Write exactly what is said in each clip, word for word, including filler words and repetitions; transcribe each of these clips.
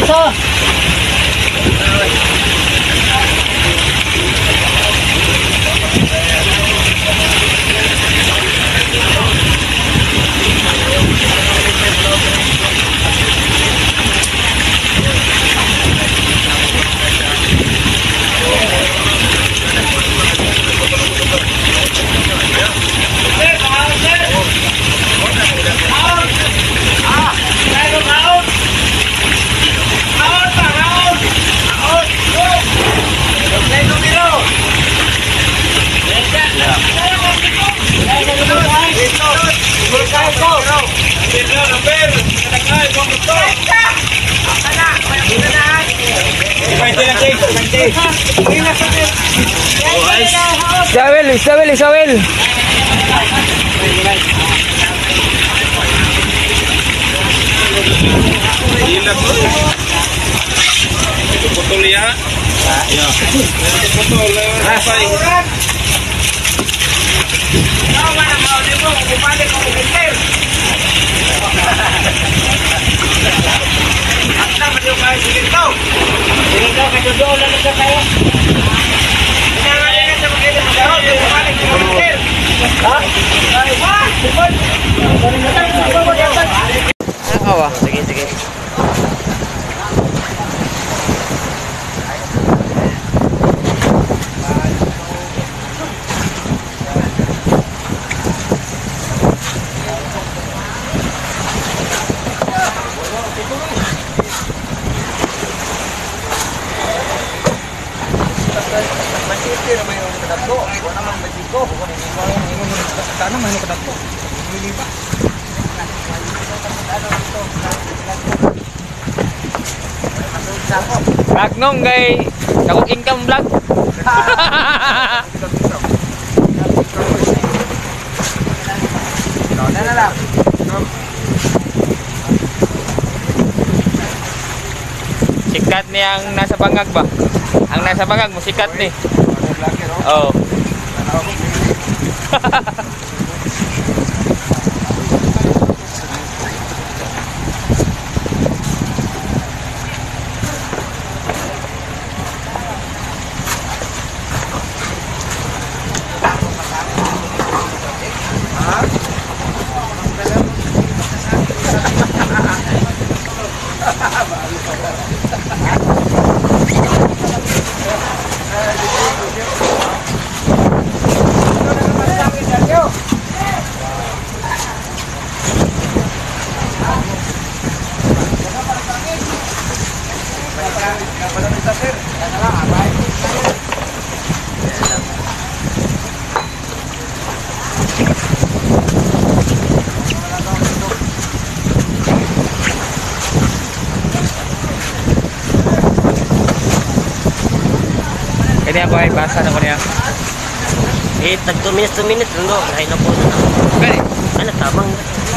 boss ha. Isabel, Isabel, Isabel. Itu botol ya. Ya. Itu botol apa ini? Kau mana mau dia mau balik mau kecil. Apa dia mau bikin kau? Ini kau kau jual dan kau kaya. Jangan dia kata begitu kau dia balik mau kecil. Hah? Wah, cepat. Ano ba? Sige, sige. Magnong kay takot income vlog. Na na lang. Sikat ni ang nasa bangag ba? Ang nasa bangag mo sikat ni. Oh. Ini ako ay basa na ko niya. Eh, tag two minutes, two minutes. Ano, lahat na po na. Gani? Ano, tamang.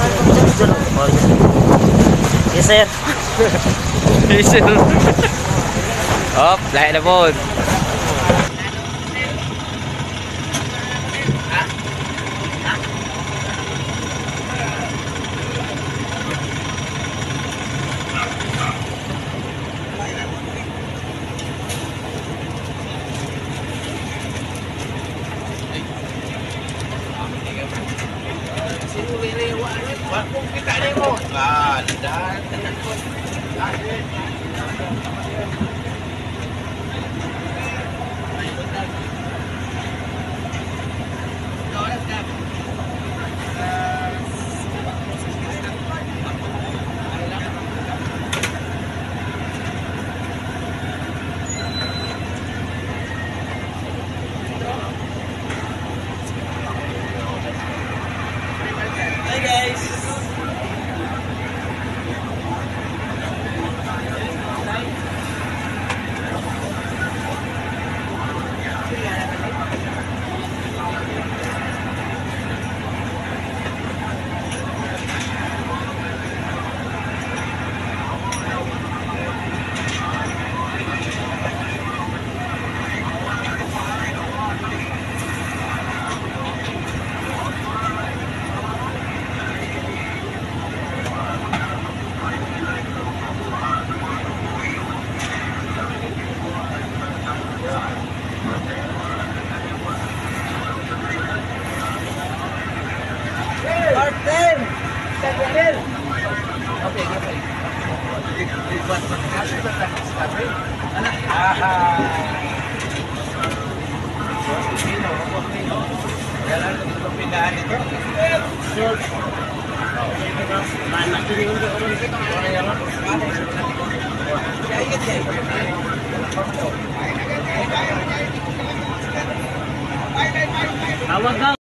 Yes, sir. Yes, sir. Hop, lahat na po. Bakung kita ni mo. Ah, dan dan pun. Hi guys. Tawag daw.